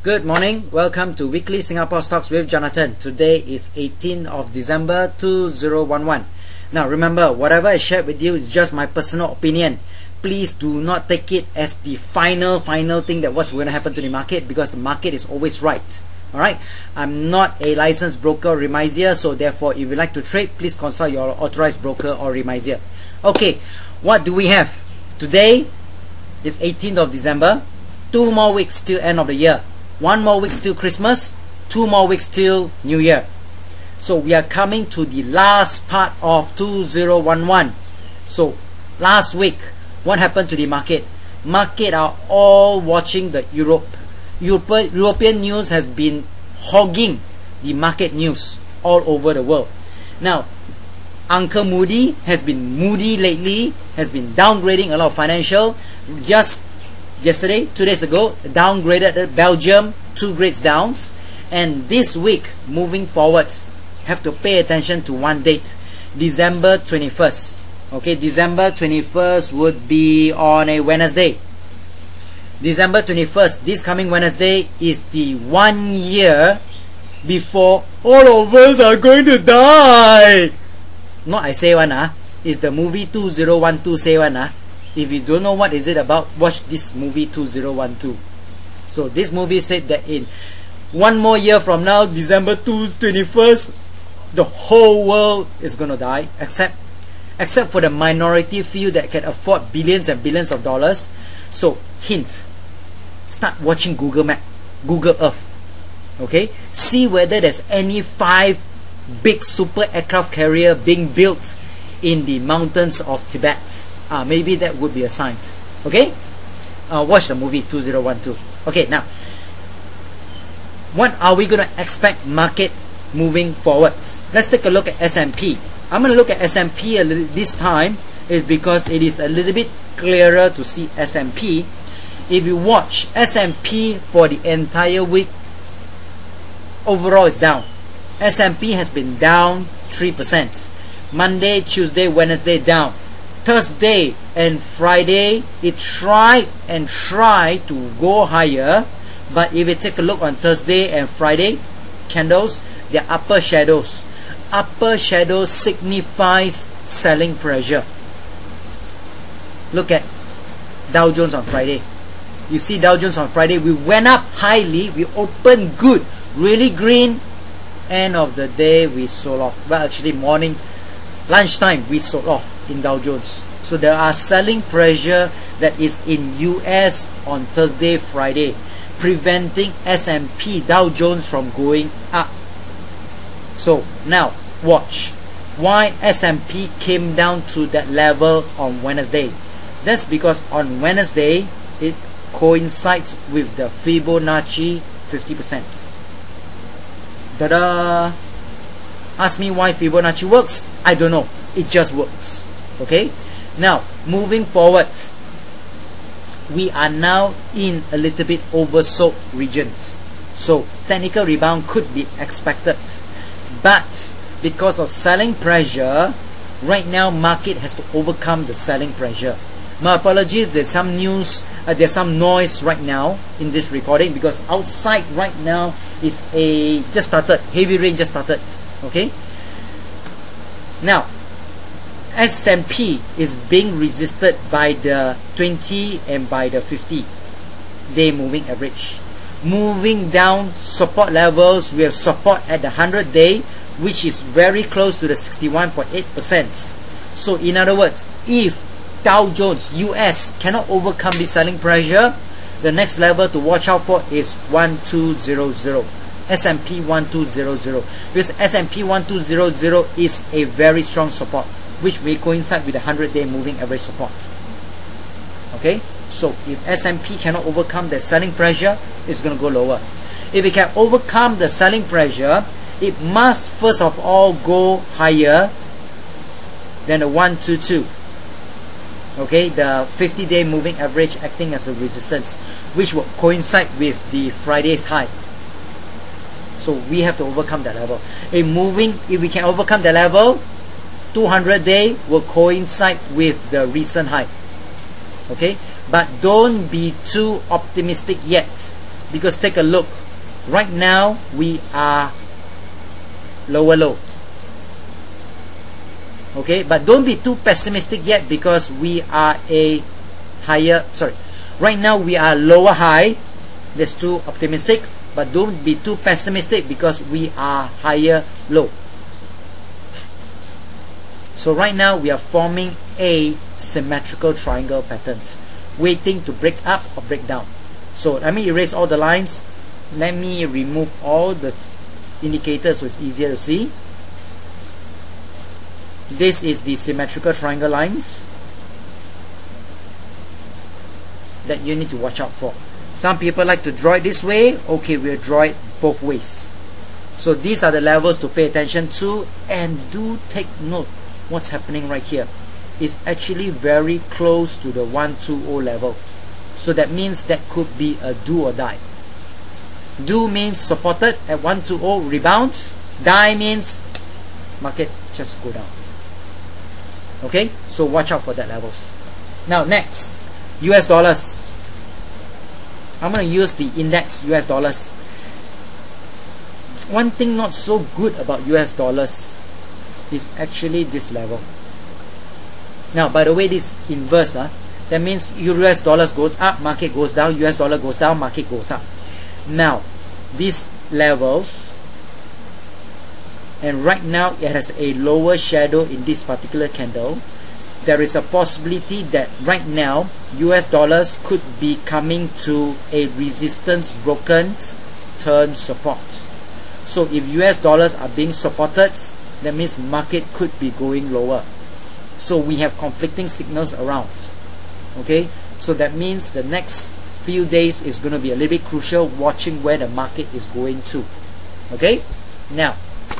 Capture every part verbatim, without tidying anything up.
Good morning. Welcome to Weekly Singapore Stocks with Jonathan. Today is eighteenth of December two thousand eleven. Now remember, whatever I shared with you is just my personal opinion. Please do not take it as the final final thing that what's going to happen to the market, because the market is always right. Alright, I'm not a licensed broker or remisier, so therefore if you like to trade, please consult your authorized broker or remisier. Okay, what do we have? Today is eighteenth of December. Two more weeks till end of the year. One more week till Christmas, two more weeks till New Year. So we are coming to the last part of two thousand eleven. So last week, what happened to the market? Market are all watching the Europe. Europe European news has been hogging the market news all over the world. Now, Uncle Moody has been moody lately, has been downgrading a lot of financial. Just yesterday, two days ago, downgraded Belgium, two grades downs. And this week, moving forwards, have to pay attention to one date, December twenty-first. Okay, December twenty-first would be on a Wednesday. December twenty-first, this coming Wednesday, is the one year before all of us are going to die. Not I say one, ah. It's the movie two thousand twelve say one, ah. If you don't know what is it about, watch this movie two thousand twelve. So this movie said that in one more year from now, December twenty-first, the whole world is going to die, except except for the minority few that can afford billions and billions of dollars. So hint, start watching Google Map, Google Earth. Okay, see whether there's any five big super aircraft carrier being built in the mountains of Tibet. Ah, maybe that would be a sign. Okay, uh, watch the movie two thousand twelve. Okay, now what are we going to expect market moving forwards? Let's take a look at S and P. I'm going to look at S and P a little this time is because it is a little bit clearer to see S and P. If you watch S and P for the entire week, overall is down. S and P has been down three percent. Monday, Tuesday, Wednesday down. Thursday and Friday, it tried and tried to go higher, but if you take a look on Thursday and Friday candles, they're upper shadows. Upper shadow signifies selling pressure. Look at Dow Jones on Friday. You see Dow Jones on Friday, we went up highly, we opened good, really green. End of the day, we sold off. Well, actually morning, lunchtime, we sold off in Dow Jones. So there are selling pressure that is in U S on Thursday, Friday, preventing S and P, Dow Jones from going up. So now watch why S and P came down to that level on Wednesday. That's because on Wednesday it coincides with the Fibonacci fifty percent. Ta-da! Ask me why Fibonacci works? I don't know. It just works. Okay? Now, moving forwards, we are now in a little bit oversold regions. So, technical rebound could be expected. But, because of selling pressure, right now market has to overcome the selling pressure. My apologies, there's some news, uh, there's some noise right now in this recording because outside right now is a, just started, heavy rain just started. Okay? Now, S and P is being resisted by the twenty and by the fifty day moving average. Moving down support levels, we have support at the one hundred day, which is very close to the sixty-one point eight percent. So in other words, if Dow Jones U S cannot overcome the selling pressure, the next level to watch out for is one two zero zero. S and P one two zero zero, because S and P one two zero zero is a very strong support, which may coincide with the one hundred day moving average support. Okay, so if S and P cannot overcome the selling pressure, it's going to go lower. If it can overcome the selling pressure, it must first of all go higher than the one two two. Okay, the fifty day moving average acting as a resistance, which will coincide with the Friday's high. So we have to overcome that level. If moving, if we can overcome the level, two hundred day will coincide with the recent high. Okay, but don't be too optimistic yet. because take a look, right now we are lower low. Okay, but don't be too pessimistic yet, because we are a higher, sorry, right now we are lower high. That's too optimistic, but don't be too pessimistic, because we are higher low. So right now we are forming a symmetrical triangle patterns, waiting to break up or break down. So let me erase all the lines. Let me remove all the indicators so it's easier to see. This is the symmetrical triangle lines that you need to watch out for. Some people like to draw it this way. Okay, we'll draw it both ways. So these are the levels to pay attention to, and do take note what's happening right here. It's actually very close to the one two zero level. So that means that could be a do or die. Do means supported at one two zero, rebounds. Die means market just go down. Okay, so watch out for that levels. Now next, U S dollars. I'm going to use the index U S dollars. One thing not so good about U S dollars is actually this level. Now, by the way, this inverse, uh, that means U S dollars goes up, market goes down, U S dollar goes down, market goes up. Now, these levels, and right now it has a lower shadow in this particular candle. There is a possibility that right now U S dollars could be coming to a resistance broken turn support. So if U S dollars are being supported, that means market could be going lower. So we have conflicting signals around. Okay, so that means the next few days is going to be a little bit crucial, watching where the market is going to. Okay, now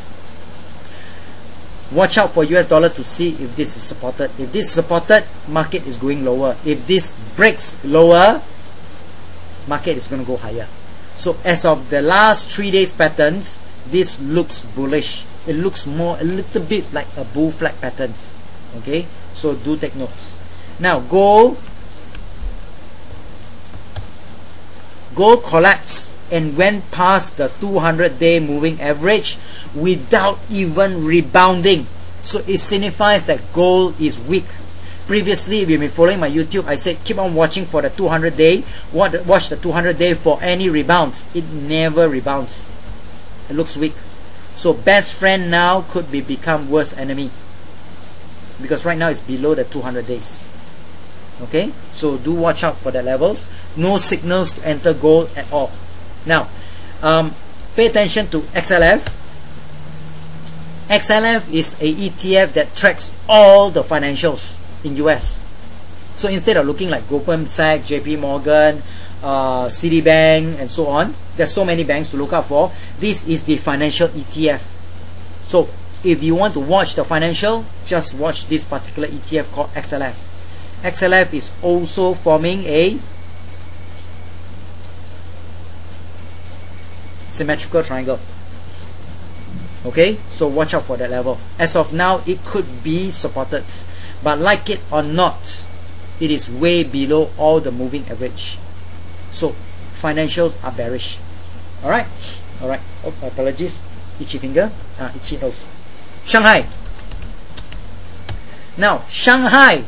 watch out for U S dollars to see if this is supported. If this is supported, market is going lower. If this breaks lower, market is going to go higher. So as of the last three days patterns, this looks bullish. It looks more a little bit like a bull flag patterns. Okay, so do take notes. Now gold, gold collapsed and went past the two hundred day moving average without even rebounding. So it signifies that gold is weak. Previously, if you've been following my YouTube, I said keep on watching for the two hundred day. Watch the two hundred day for any rebounds. It never rebounds. It looks weak. So best friend now could be become worst enemy, because right now it's below the two hundred days. Okay, so do watch out for the levels. No signals to enter gold at all. Now, um, pay attention to X L F. X L F is a E T F that tracks all the financials in U S. So instead of looking like Goldman Sachs, J P Morgan, uh, Citibank, and so on, there's so many banks to look out for. This is the financial E T F. So if you want to watch the financial, just watch this particular E T F called X L F. X L F is also forming a symmetrical triangle. Okay, so watch out for that level. As of now, it could be supported, but like it or not, it is way below all the moving average. So financials are bearish. Alright, alright. Oh, apologies. Itchy finger, uh, itchy nose. Shanghai. Now, Shanghai,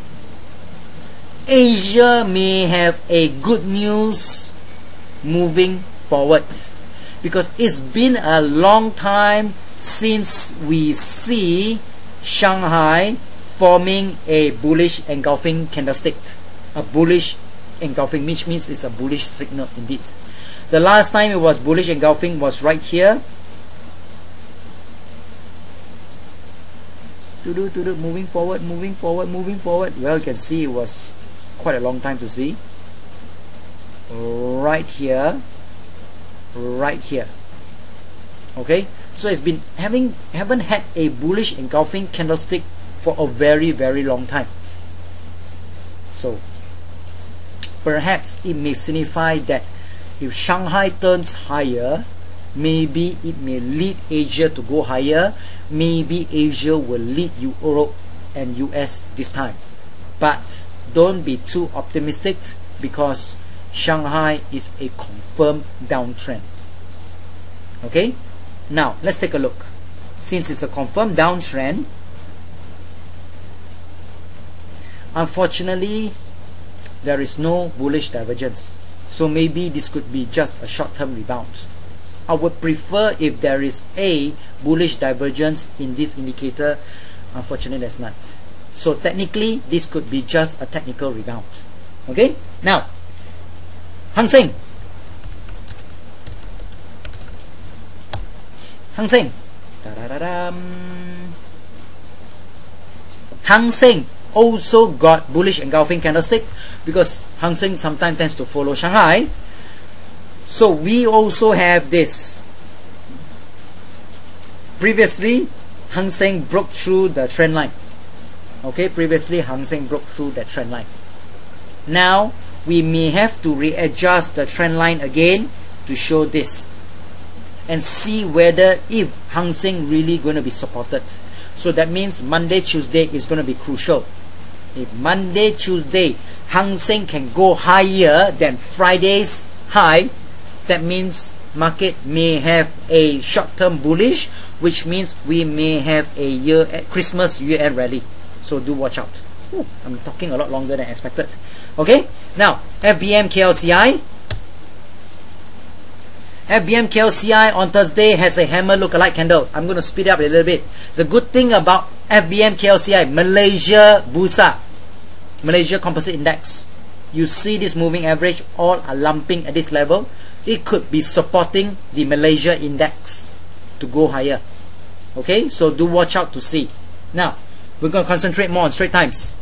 Asia may have a good news moving forward, because it's been a long time since we see Shanghai forming a bullish engulfing candlestick. A bullish engulfing, which means it's a bullish signal indeed. The last time it was bullish engulfing was right here. To-do, to-do, moving forward, moving forward, moving forward. Well, you can see it was quite a long time to see. Right here, right here. Okay, so it's been having haven't had a bullish engulfing candlestick for a very very long time. So perhaps it may signify that if Shanghai turns higher, maybe it may lead Asia to go higher. Maybe Asia will lead Europe and U S this time. But don't be too optimistic, because Shanghai is a confirmed downtrend. Okay, now let's take a look. Since it's a confirmed downtrend, unfortunately there is no bullish divergence, so maybe this could be just a short-term rebound. I would prefer if there is a bullish divergence in this indicator. Unfortunately there's not, so technically this could be just a technical rebound. Okay, now Hang Seng Hang Seng Hang Seng also got bullish engulfing candlestick, because Hang Seng sometimes tends to follow Shanghai. So we also have this. Previously Hang Seng broke through the trend line. Okay, previously Hang Seng broke through the trend line. Now we may have to readjust the trend line again to show this and see whether if Hang Seng really going to be supported. So that means Monday, Tuesday is going to be crucial. If Monday, Tuesday Hang Seng can go higher than Friday's high, that means market may have a short-term bullish, which means we may have a year Christmas year-end rally. So do watch out. Ooh, I'm talking a lot longer than expected. Okay, now F B M K L C I. F B M K L C I on Thursday has a hammer lookalike candle. I'm going to speed up a little bit. The good thing about F B M K L C I, Malaysia Bursa, Malaysia Composite Index, you see this moving average all are lumping at this level. It could be supporting the Malaysia Index to go higher. Okay, so do watch out to see. Now we're going to concentrate more on Straits Times.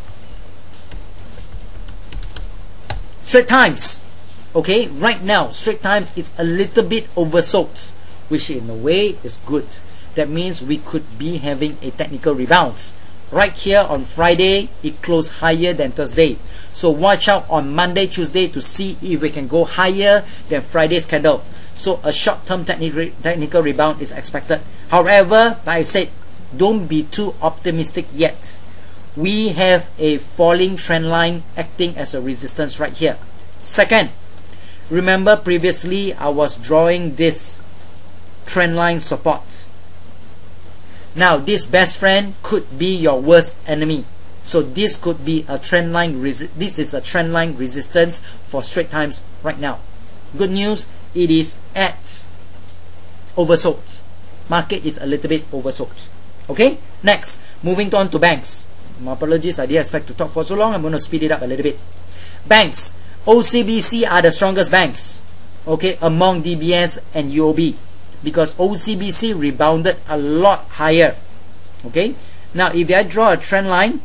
Straits Times. Okay, right now Straits Times is a little bit oversold, which in a way is good. That means we could be having a technical rebound. Right here on Friday, it closed higher than Thursday. So watch out on Monday, Tuesday to see if we can go higher than Friday's candle. So a short-term technical technical rebound is expected. However, like I said, don't be too optimistic yet. We have a falling trend line acting as a resistance right here. Second, remember previously I was drawing this trend line support. Now this best friend could be your worst enemy. So this could be a trend line resi this is a trend line resistance for Straits Times right now. Good news, it is at oversold. Market is a little bit oversold. Okay, next, moving on to banks. My apologies, I didn't expect to talk for so long. I'm going to speed it up a little bit. Banks, O C B C are the strongest banks, okay, among D B S and U O B, because O C B C rebounded a lot higher. Okay, now if I draw a trend line,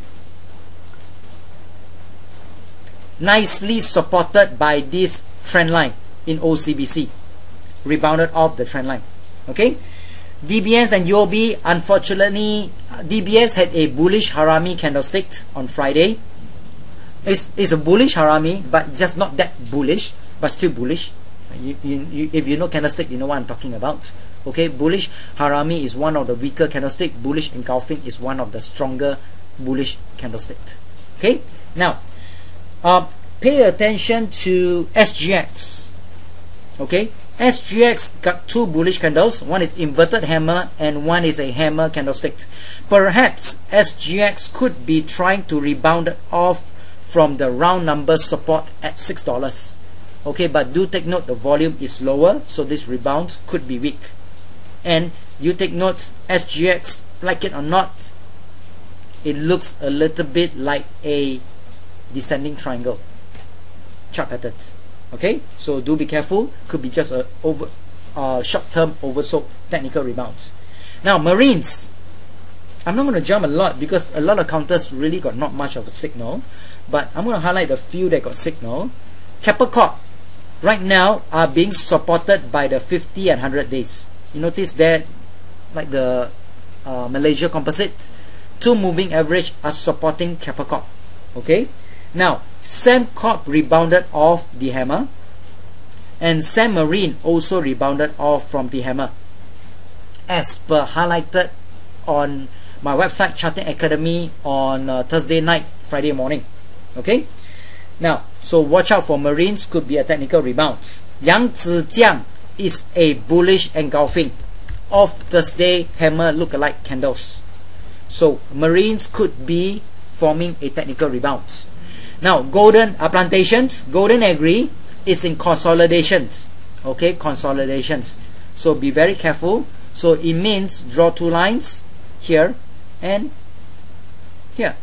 nicely supported by this trend line in O C B C, rebounded off the trend line. Okay, D B S and U O B, unfortunately, D B S had a bullish harami candlestick on Friday. It's, it's a bullish harami, but just not that bullish, but still bullish. You, you, you, if you know candlestick, you know what I'm talking about. Okay, bullish harami is one of the weaker candlestick. Bullish engulfing is one of the stronger bullish candlestick. Okay, now uh, pay attention to S G X. Okay, S G X got two bullish candles. One is inverted hammer and one is a hammer candlestick. Perhaps S G X could be trying to rebound off from the round number support at six dollars. Okay, but do take note the volume is lower, so this rebound could be weak. And you take note, S G X, like it or not, it looks a little bit like a descending triangle chart pattern. Okay, so do be careful. Could be just a over uh, short-term oversold technical rebound. Now marines, I'm not going to jump a lot because a lot of counters really got not much of a signal, but I'm going to highlight the few that got signal. Capricorn right now are being supported by the fifty and one hundred days. You notice that, like the uh, Malaysia Composite, two moving average are supporting Capricorn. Okay, now Sembcorp rebounded off the hammer, and Sam Marine also rebounded off from the hammer, as per highlighted on my website Charting Academy on uh, Thursday night, Friday morning. Okay, Now, so watch out for marines, could be a technical rebound. Yang Zijiang is a bullish engulfing of Thursday hammer lookalike candles. So marines could be forming a technical rebound. Now, golden uh, plantations, golden agri is in consolidations. Okay, consolidations. So be very careful. So it means draw two lines here and here.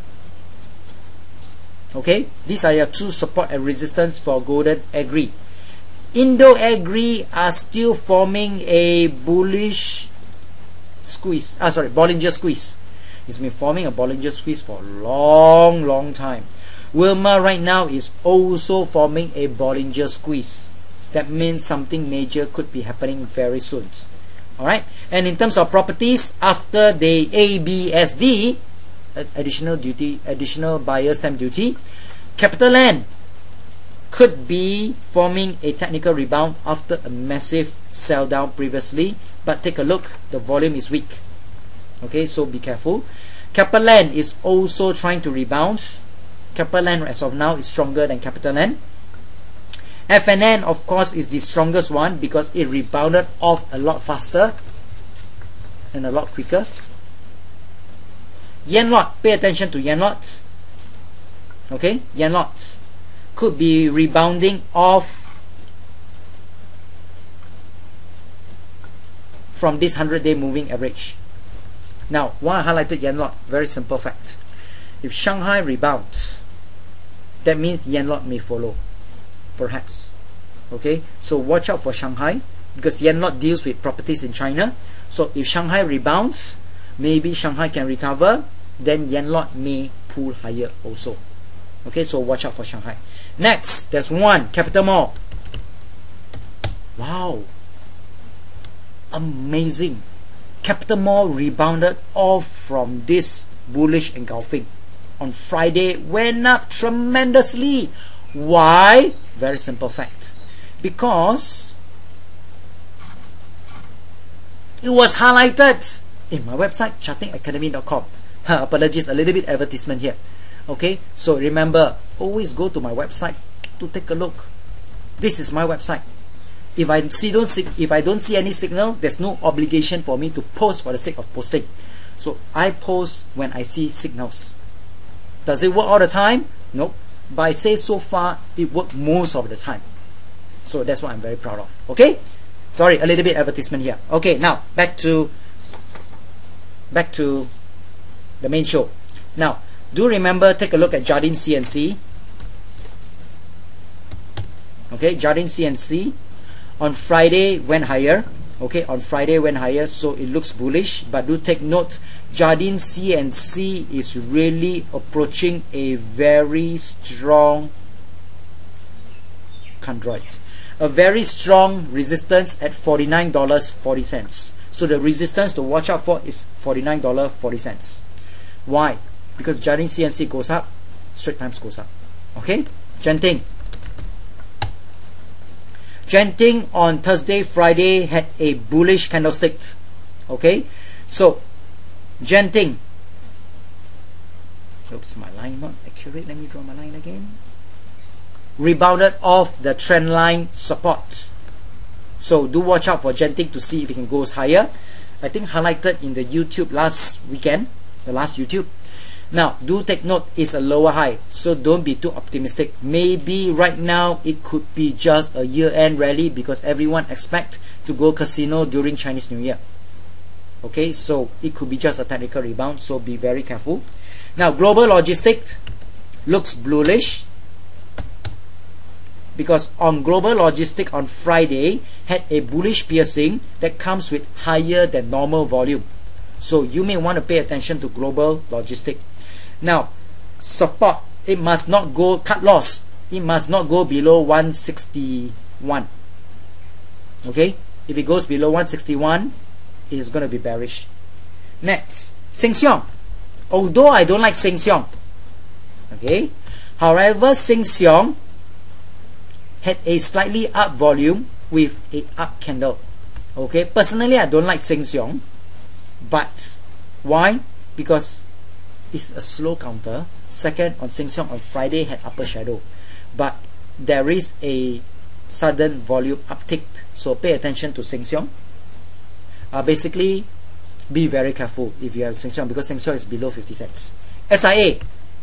Okay, these are your two support and resistance for golden agri. Indo agri are still forming a bullish squeeze. Ah, sorry, Bollinger squeeze. It's been forming a Bollinger squeeze for a long, long time. Wilma right now is also forming a Bollinger squeeze. That means something major could be happening very soon. Alright, and in terms of properties, after the A B S D, additional duty, additional buyer stamp duty, CapitaLand could be forming a technical rebound after a massive sell down previously, but take a look, the volume is weak. Okay, so be careful. CapitaLand is also trying to rebound. CapitaLand as of now is stronger than CapitaLand. F N N, of course, is the strongest one because it rebounded off a lot faster and a lot quicker. Yenlot, pay attention to Yenlot. Okay, Yenlot could be rebounding off from this one hundred day moving average. Now, why I highlighted Yenlot? Very simple fact. If Shanghai rebounds, that means Yenlot may follow. Perhaps. Okay, so watch out for Shanghai because Yenlot deals with properties in China. So if Shanghai rebounds, maybe Shanghai can recover, then Yenlot may pull higher also. Okay, so watch out for Shanghai. Next, there's one, Capital Mall. Wow, amazing. Capital Mall rebounded off from this bullish engulfing. On Friday, went up tremendously. Why? Very simple fact. Because it was highlighted in my website, charting academy dot com. Apologies, a little bit advertisement here. Okay, so remember, always go to my website to take a look. This is my website. If I see don't see, if I don't see any signal, there's no obligation for me to post for the sake of posting. So I post when I see signals. Does it work all the time? Nope. But I say so far it worked most of the time. So that's what I'm very proud of. Okay? Sorry, a little bit advertisement here. Okay, now back to back to the main show. Now, do remember, take a look at Jardine C N C. Okay, Jardine C N C on Friday went higher. Okay, on Friday went higher, so it looks bullish. But do take note, Jardine C N C is really approaching a very strong chondroid, a very strong resistance at forty-nine dollars and forty cents. So the resistance to watch out for is forty-nine dollars and forty cents. Why? Because Jardine C N C goes up, Straits Times goes up. Okay, Genting. Genting on Thursday, Friday had a bullish candlestick. Okay, so Genting. Oops, my line not accurate. Let me draw my line again. Rebounded off the trend line support. So do watch out for Genting to see if it can go higher. I think highlighted in the YouTube last weekend, the last YouTube. Now, do take note, it's a lower high, so don't be too optimistic. Maybe right now it could be just a year-end rally because everyone expect to go casino during Chinese New Year. Okay, so it could be just a technical rebound, so be very careful. Now, Global Logistics looks bluish because on Global Logistics on Friday had a bullish piercing that comes with higher than normal volume. So you may want to pay attention to Global Logistics. Now, support, it must not go, cut loss, it must not go below one sixty-one. Okay, if it goes below one sixty-one, it is going to be bearish. Next, Sheng Siong. Although I don't like Sheng Siong, okay, however, Sheng Siong had a slightly up volume with a up candle. Okay, personally I don't like Sheng Siong, but why? Because it's a slow counter. Second, on Sheng Siong on Friday had upper shadow. but there is a sudden volume uptick, so pay attention to Sheng Siong. Uh, basically, be very careful if you have Sheng Siong, because Sheng Siong is below fifty cents. S I A.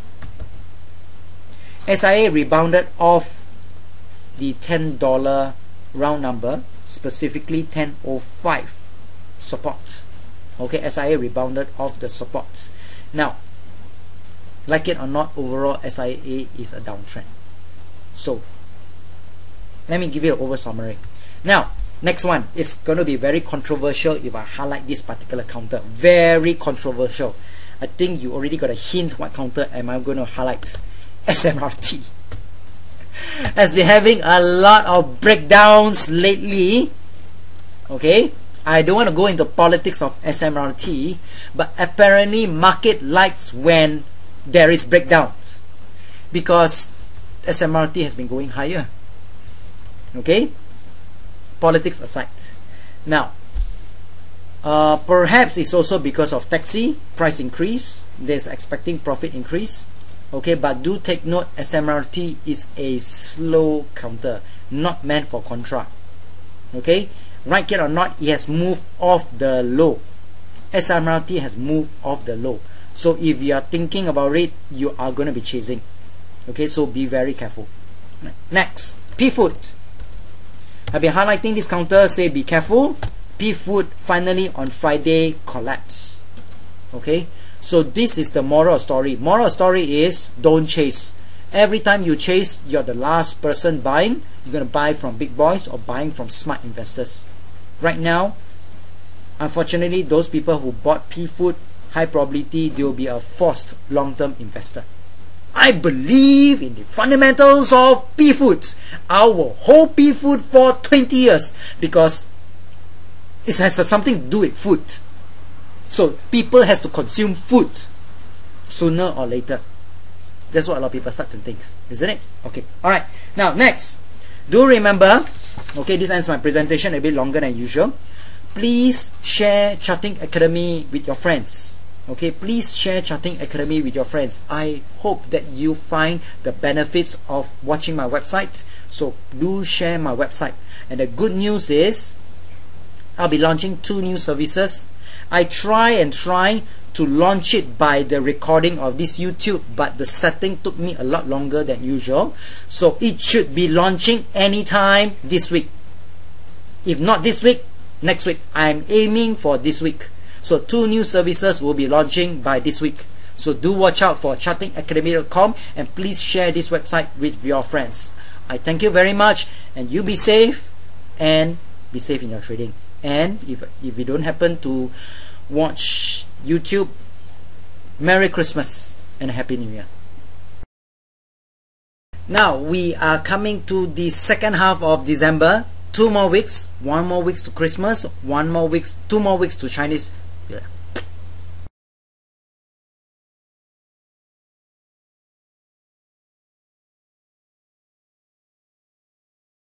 S I A rebounded off the ten dollar round number, specifically ten oh five support. Okay, S I A rebounded off the support. Now, like it or not, overall S I A is a downtrend. So, let me give you an over summary. Now, next one is going to be very controversial if I highlight this particular counter. Very controversial. I think you already got a hint what counter am I going to highlight. S M R T has been having a lot of breakdowns lately. Okay, I don't want to go into politics of S M R T, but apparently market likes when there is breakdowns, because S M R T has been going higher. Okay, politics aside. Now, uh, perhaps it's also because of taxi price increase. There's expecting profit increase. Okay, but do take note, S M R T is a slow counter, not meant for contra. Okay, right it or not, it has moved off the low. S M R T has moved off the low. So if you are thinking about it, you are going to be chasing. Okay, so be very careful. Next, P-Food. I've been highlighting this counter, say be careful. P-Food finally on Friday collapsed. Okay, so this is the moral story. Moral story is don't chase. Every time you chase, you're the last person buying. You're going to buy from big boys or buying from smart investors. Right now, unfortunately, those people who bought P-Food, high probability they will be a forced long-term investor. I believe in the fundamentals of P-Food. I will hold P-Food for twenty years because it has something to do with food. So people has to consume food sooner or later. That's what a lot of people start to think, isn't it? Okay, alright. Now next, do remember, okay, this ends my presentation a bit longer than usual. Please share Charting Academy with your friends. Okay, please share Charting Academy with your friends. I hope that you find the benefits of watching my website. So do share my website. And the good news is, I'll be launching two new services. I try and try to launch it by the recording of this YouTube, but the setting took me a lot longer than usual. So it should be launching anytime this week. If not this week, next week. I'm aiming for this week. So two new services will be launching by this week. So do watch out for charting academy dot com, and please share this website with your friends. I thank you very much, and you be safe and be safe in your trading. And if, if you don't happen to watch YouTube, Merry Christmas and a Happy New Year. Now we are coming to the second half of December. Two more weeks, one more weeks to Christmas, one more weeks, two more weeks to Chinese